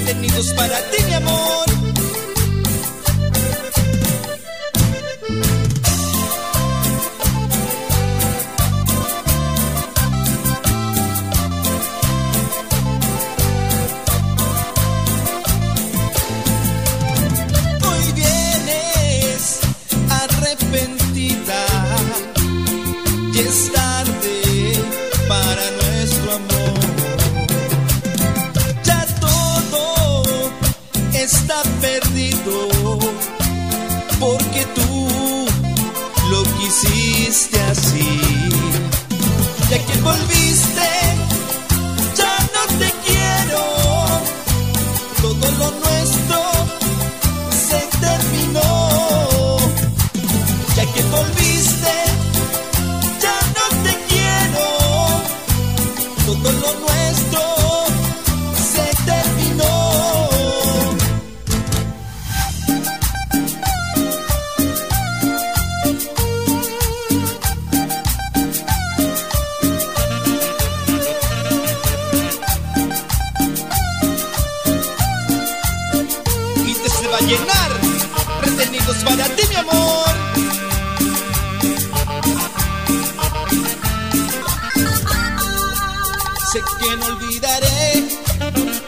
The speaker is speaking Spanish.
retenidos para ti, mi amor. Hoy vienes arrepentida y es tarde para nuestro amor. Ya todo está perdido porque tú lo quisiste así. Ya que volviste, ya no te quiero. Todo lo nuestro se terminó. Ya que volviste, ya no te quiero. Todo lo nuestro se terminó. Y te se va a llenar, retenidos para ti, mi amor. Sé que no olvidaré